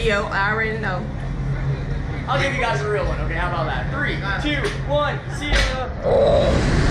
video. I already know. I'll give you guys a real one. Okay, how about that? 3, 2, 1. See ya.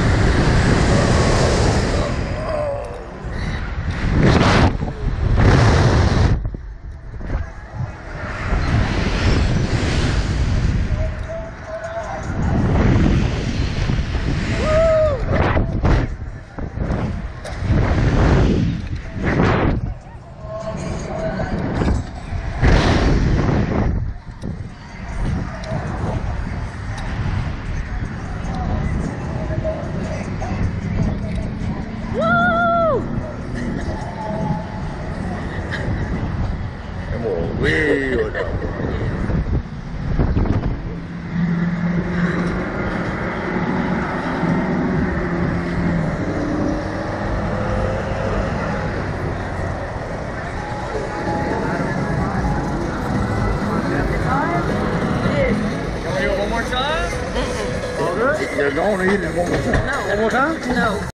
Way over there. Can we do it one more time? You're going to eat it one more time. No. One more time? No.